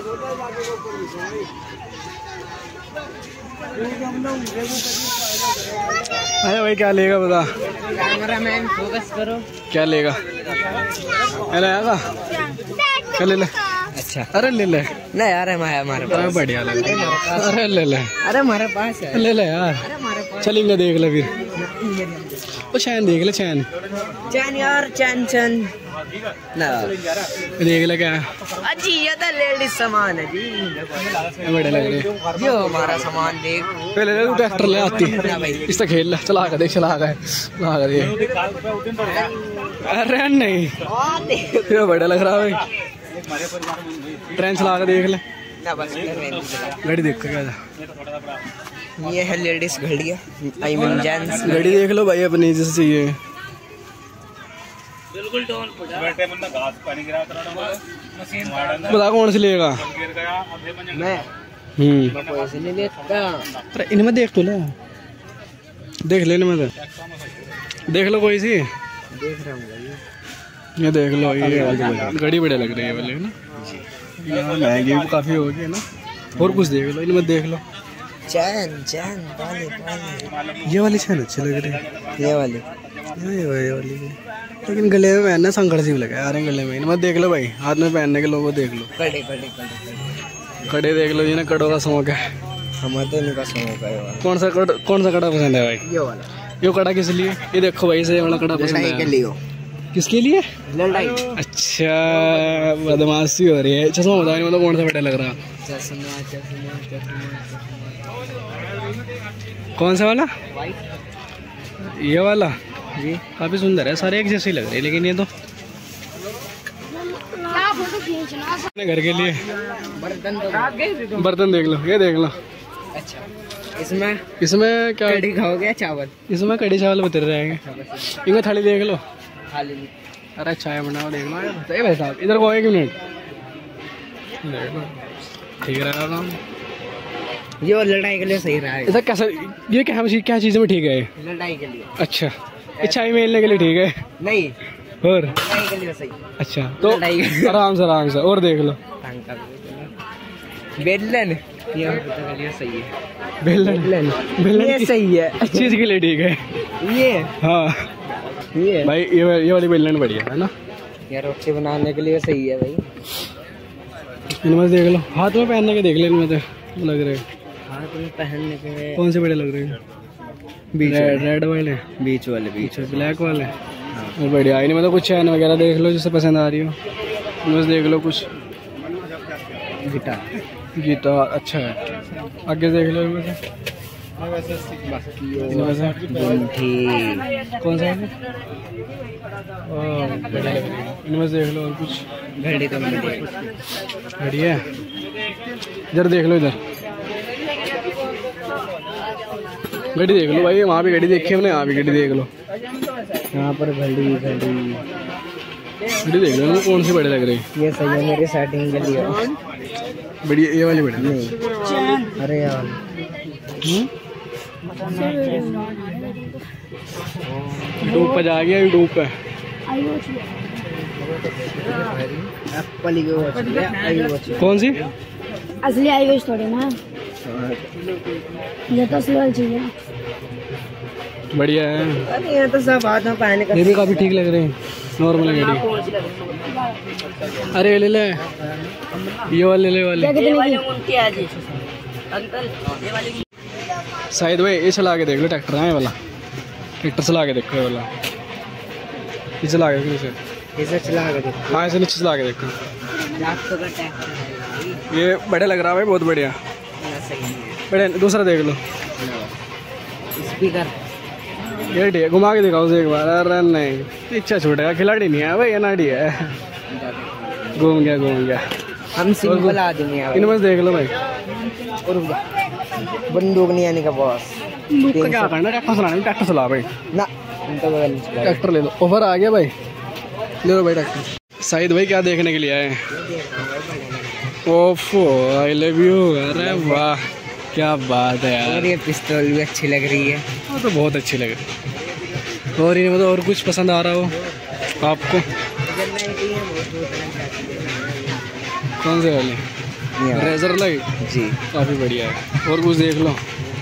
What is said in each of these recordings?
अरे भाई क्या लेगा बता? कैमरामैन फोकस करो। क्या लेगा? क्या ले ले? अच्छा अरे ले ले। नहीं यार हमारे पास बढ़िया लग रहा है। अरे ले ले। अरे हमारे पास है। ले ले यार। अरे हमारे पास चल इनका देख ले फिर। वो चैन देख ले चैन। चैन यार चैन ना देख ले क्या है। जी ये तो लेडीज सामान है जी। बड़े लग रहे जो हमारा सामान देख। पहले तू ट्रैक्टर ले आती इससे खेल ले। चला कर देख चला कर देख। अरे नहीं ये बड़ा लग रहा है भाई। ट्रेन चला कर देख ले। गाड़ी देख कर क्या ये है लेडीज घड़िया। आई मीन जेंट्स गाड़ी देख लो भाई अपनी जैसे चाहिए। बिल्कुल टोन बता कौन सी लेगा? मैं पैसे नहीं लेता। अरे इनमें देख तो ले। देख ले इनमें तो देख लो कोई सी। देख रहा हूँ ये देख लो ये गाड़ी बढ़िया लग रही है वाले ना। यहाँ महंगी भी काफ़ी होगी है ना। और कुछ देख लो इनमें देख लो। चैन पाले ये वाली चैन अच्छी लग रही है। ये वाली ये वाली लेकिन गले में पहनना संकट सी लगा यार गले में। इनमें देख लो भाई हाथ में पहनने के लोगों देख लो। कड़े देख लो ये ना कड़ों का शौक है। हमारे तो इनका शौक है। कौन सा कड़ा पसंद है भाई? ये वाला। ये कड़ा किस लिए? ये देखो भाई से वाला कड़ा पसंद है। किसके लिए? लड़ाई। अच्छा बदमाशी हो रही है। चश्मा बताओ मतलब कौन सा बेटा लग रहा? चश्मा कौन सा वाला? ये वाला जी काफी सुंदर है। सारे एक जैसे लग रहे हैं लेकिन ये तो घर के लिए बर्तन देख लो। ये देख लो। अच्छा इसमें क्या कड़ी खाओगे? चावल। इसमें कड़ी चावल बतर रहेंगे। इनका थाली देख लो। खाली। अरे चाय बनाओ देख लो यार। भाई साहब इधर को 1 मिनट देखो ठीक रहेगा काम। ये लड़ाई के लिए सही रहा है। इधर कैसा ये क्या चीज़ में ठीक है? लड़ाई के लिए। अच्छा चाय मेलने के लिए ठीक है? नहीं और लड़ाई के लिए सही। अच्छा तो आराम से और देख लो। बेलन ये सही है। बेलन ये सही है। इस चीज़ के लिए ठीक है ये। हाँ ये भाई ये वाली बेलन बढ़िया है ना। यार रोटी बनाने के लिए सही है भाई। इनमें देख लो हाथ में पहनने के देख ले। इनमें तो लग रहे हाथ में पहनने के कौन से बड़े लग रहे हैं? रेड वाले बीच वाले ब्लैक वाले। और बढ़िया इनमें तो कुछ चैन वगैरह देख लो जिससे पसंद आ रही हो। इनमें देख लो कुछ गिटार अच्छा है। आगे देख लो इनमें से कौन सा है? इनमें से देख लो और कुछ घड़ी तो घड़ी है। इधर देख लो इधर घड़ी देख लो भाई। वहाँ भी घड़ी देखी हमने यहाँ भी घड़ी देख लो। यहाँ पर घड़ी देख लो कौन सी बड़ी लग रही? ये सही है मेरी सेटिंग के लिए। बढ़िया ये वाली बढ़िया। अरे यार यूट्यूब पर जा गया। यूट्यूब पे कौन सी असली आई वॉच थोड़ी ना। ये तो असली वाली चाहिए। बढ़िया है। अरे ये तो सब हाथ में पहने का। ये भी काफी ठीक लग रहे हैं। नॉर्मल गाड़ी। अरे ले ले ये वाले शायद भाई ये चला के देख लो। ट्रैक्टर है वाला। ट्रैक्टर चला के देखो ये वाला। ये चला के इसे चला के देखो। हाँ इसे नीचे चला के देखो। ये बढ़िया लग रहा है भाई बहुत बढ़िया। बढ़िया दूसरा देख लो। स्पीकर ये ठीक है। घुमा के दिखाओ उसे एक बार। अरे नहीं इच्छा छूटेगा। खिलाड़ी नहीं है भाई अनाड़ी है। घूम गया। हम सिंपल आदमी हैं। इनमें देख लो भाई। और बंदूक नहीं आने का बॉस। क्या करना? ट्रैक्टर चलाना। ट्रैक्टर चला भाई ना ट्रैक्टर ले लो। ऑफर आ गया भाई। ले लो भाई ट्रैक्टर। शाहिद भाई क्या देखने के लिए आए? ओफो आई लव यू। अरे वाह क्या बात है यार। और ये पिस्तौल भी अच्छी लग रही है। वो तो बहुत अच्छी लग रही है। और इनमें तो और कुछ पसंद आ रहा हो आपको? कौन से वाले? कितनी है रेजर लाइट जी। काफ़ी बढ़िया है। और कुछ देख लो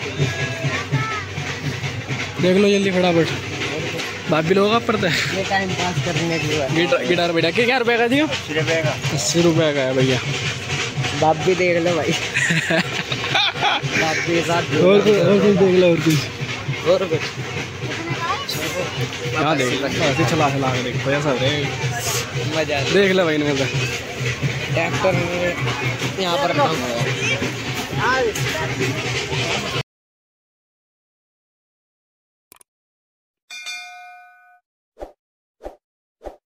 जल्दी फटाफट। भाभी लोगों का पड़ता है ये टाइम पास करने के लिए। गिटार बढ़िया क्या रुपये का दियो? 80 रुपये का है भैया। बाप भी देख लो भाई। बाप के साथ और कुछ देख लो और कुछ और कुछ यहाँ देख लो ऐसे चला के देखो ऐसा मजा देख लो भाई इनमें से। ट्रैक्टर यहाँ पर